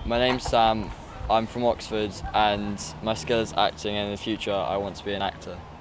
My name's Sam, I'm from Oxford and my skill is acting and in the future I want to be an actor.